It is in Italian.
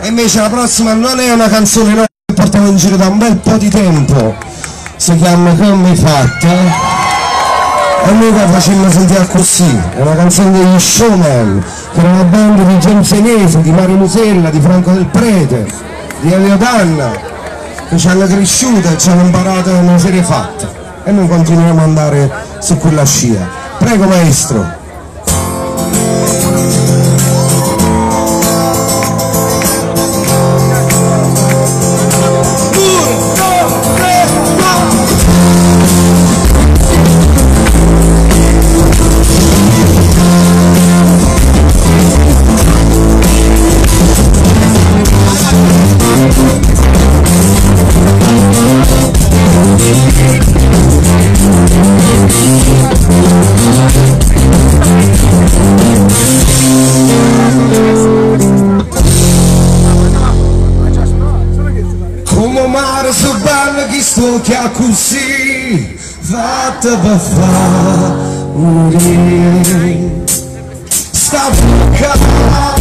E invece la prossima non è una canzone nuova che portiamo in giro da un bel po' di tempo, si chiama Come hai fatto? E noi la facciamo sentire così, è una canzone degli Showman, che era una band di James Enesi, di Mario Musella, di Franco Del Prete, di Elio Danna, che ci hanno cresciuto e ci hanno imparato una serie fatta, e noi continuiamo ad andare su quella scia. Prego maestro. Come mare so bello che sto che ha così fatta per far morire sta bocca